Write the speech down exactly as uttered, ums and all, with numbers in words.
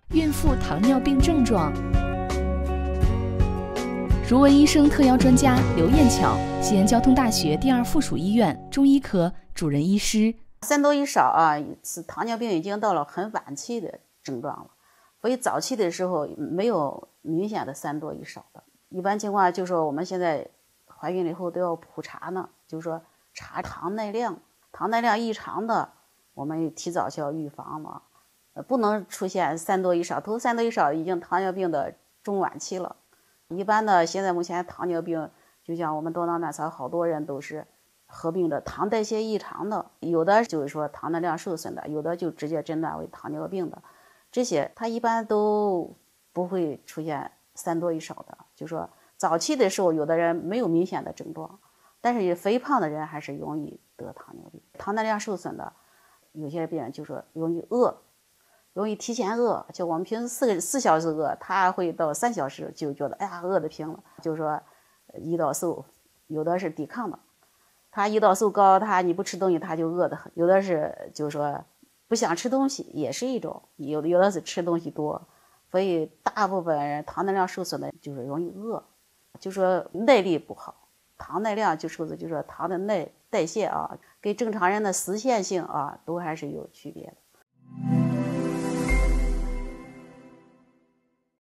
孕妇糖尿病症状。如闻医生特邀专家刘艳巧，西安交通大学第二附属医院中医科主任医师。 三多一少啊，是糖尿病已经到了很晚期的症状了，所以早期的时候没有明显的三多一少的。一般情况就是说我们现在怀孕了以后都要普查呢，就是说查糖耐量，糖耐量异常的，我们提早就要预防了，呃，不能出现三多一少，头三多一少已经糖尿病的中晚期了。一般的现在目前糖尿病，就像我们多囊卵巢，好多人都是合并着糖代谢异常的，有的就是说糖耐量受损的，有的就直接诊断为糖尿病的，这些它一般都不会出现三多一少的。就是说早期的时候，有的人没有明显的症状，但是肥胖的人还是容易得糖尿病。糖耐量受损的，有些病人就说容易饿，容易提前饿，就我们平时四个四小时饿，他会到三小时就觉得哎呀饿得平了，就是说胰岛素有的是抵抗的。他胰岛素高，他你不吃东西他就饿得很，有的是就是说不想吃东西也是一种，有的有的是吃东西多，所以大部分人糖耐量受损的就是容易饿，就说耐力不好。糖耐量就说的就是说糖的耐代谢啊，跟正常人的实现性啊都还是有区别的。